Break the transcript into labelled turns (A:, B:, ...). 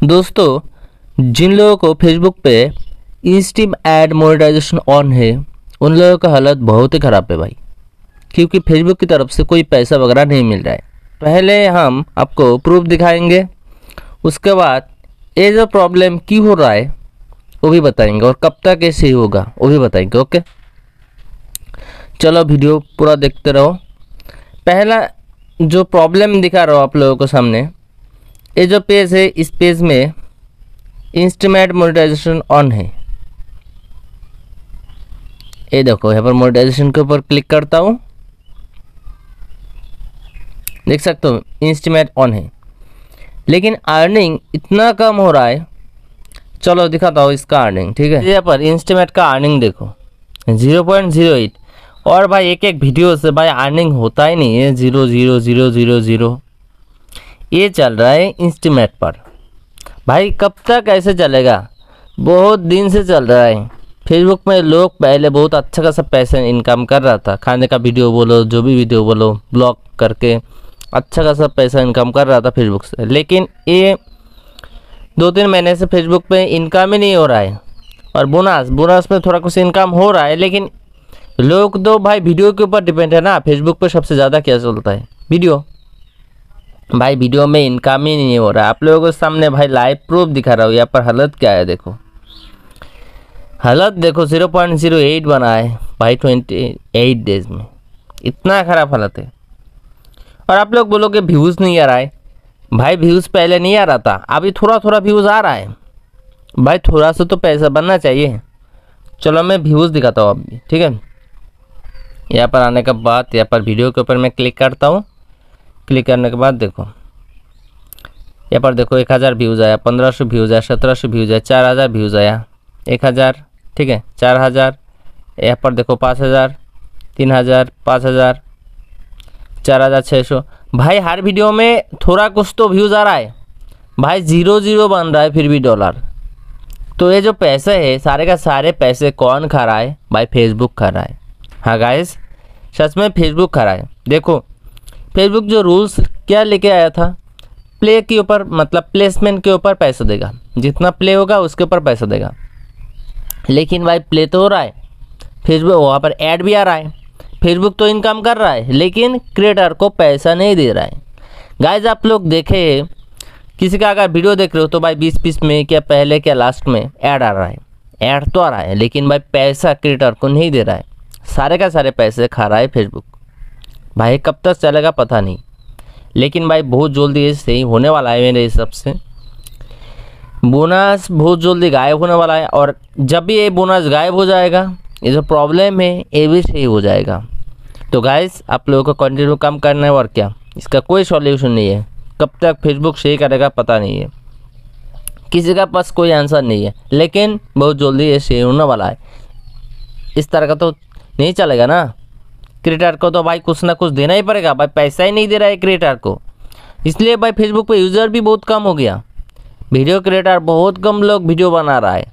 A: दोस्तों, जिन लोगों को फेसबुक पे इंस्टीम ऐड मोनेटाइजेशन ऑन है उन लोगों का हालत बहुत ही ख़राब है भाई, क्योंकि फेसबुक की तरफ से कोई पैसा वगैरह नहीं मिल रहा है। पहले हम आपको प्रूफ दिखाएंगे, उसके बाद ये जो प्रॉब्लम क्यों हो रहा है वो भी बताएंगे और कब तक ऐसे ही होगा वो भी बताएंगे। ओके, चलो वीडियो पूरा देखते रहो। पहला जो प्रॉब्लम दिखा रहा हूँ आप लोगों को सामने, ये जो पेज है इस पेज में इंस्टीम ऐड मोनेटाइजेशन ऑन है। ये देखो यहाँ पर मोनेटाइजेशन के ऊपर क्लिक करता हूँ, देख सकते हो इंस्टीम ऐड ऑन है, लेकिन अर्निंग इतना कम हो रहा है। चलो दिखाता हूँ इसका अर्निंग, ठीक है। यहाँ पर इंस्टीम ऐड का अर्निंग देखो 0.08, और भाई एक एक वीडियो से भाई अर्निंग होता ही नहीं है, 0.0000 ये चल रहा है इंस्टीम ऐड पर। भाई कब तक ऐसे चलेगा? बहुत दिन से चल रहा है। फेसबुक में लोग पहले बहुत अच्छा खासा पैसा इनकम कर रहा था, खाने का वीडियो बोलो, जो भी वीडियो बोलो, ब्लॉग करके अच्छा खासा पैसा इनकम कर रहा था फेसबुक से। लेकिन ये 2-3 महीने से फेसबुक पे इनकम ही नहीं हो रहा है। और बोनस में थोड़ा कुछ इनकम हो रहा है, लेकिन लोग तो भाई वीडियो के ऊपर डिपेंड है ना। फेसबुक पे सबसे ज़्यादा क्या चलता है? वीडियो। भाई वीडियो में इनकम ही नहीं हो रहा है। आप लोगों के सामने भाई लाइव प्रूफ दिखा रहा हूँ। यहाँ पर हालत क्या है देखो, हालत देखो 0.08 बना है भाई 28 डेज में, इतना ख़राब हालत है। और आप लोग बोलोगे व्यूज़ नहीं आ रहा है। भाई व्यूज़ पहले नहीं आ रहा था, अभी थोड़ा थोड़ा व्यूज़ आ रहा है। भाई थोड़ा सा तो पैसा बनना चाहिए। चलो मैं व्यूज़ दिखाता हूँ अभी, ठीक है। यहाँ पर आने के बाद यहाँ पर वीडियो के ऊपर मैं क्लिक करता हूँ। क्लिक करने के बाद देखो यहाँ पर देखो 1000 व्यूज़ आया, 1500 व्यूज़ आया, 1700 व्यूज़ आया, 4000 व्यूज़ आया, 1000, ठीक है, 4000। यहाँ पर देखो 5000, 3000, 5000, 4600। भाई हर वीडियो में थोड़ा कुछ तो व्यूज़ आ रहा है। भाई 0 बन रहा है फिर भी डॉलर। तो ये जो पैसे है सारे का सारे पैसे कौन खा रहा है? भाई फेसबुक खा रहा है। हाँ गाइस, सच में फेसबुक खा रहा है। देखो फेसबुक जो रूल्स क्या लेके आया था, प्ले के ऊपर मतलब प्लेसमेंट के ऊपर पैसा देगा, जितना प्ले होगा उसके ऊपर पैसा देगा। लेकिन भाई प्ले तो हो रहा है, फेसबुक वहाँ पर ऐड भी आ रहा है, फेसबुक तो इनकम कर रहा है, लेकिन क्रिएटर को पैसा नहीं दे रहा है। गाइज आप लोग देखे, किसी का अगर वीडियो देख रहे हो तो भाई 20 में क्या पहले क्या लास्ट में ऐड आ रहा है, ऐड तो आ रहा है, लेकिन भाई पैसा क्रिएटर को नहीं दे रहा है। सारे का सारे पैसे खा रहा है फेसबुक। भाई कब तक चलेगा पता नहीं, लेकिन भाई बहुत जल्दी ये सही होने वाला है। मेरे हिसाब से बोनस बहुत जल्दी गायब होने वाला है, और जब भी ये बोनस गायब हो जाएगा, ये जो प्रॉब्लम है ये भी सही हो जाएगा। तो गाइस आप लोगों को कंटिन्यू काम करना है, और क्या, इसका कोई सॉल्यूशन नहीं है। कब तक फेसबुक सही करेगा पता नहीं है, किसी का पास कोई आंसर नहीं है, लेकिन बहुत जल्दी ये सही होने वाला है। इस तरह का तो नहीं चलेगा ना। क्रिएटर को तो भाई कुछ ना कुछ देना ही पड़ेगा। भाई पैसा ही नहीं दे रहा है क्रिएटर को, इसलिए भाई फेसबुक पे यूज़र भी बहुत कम हो गया। वीडियो क्रिएटर बहुत कम लोग वीडियो बना रहा है।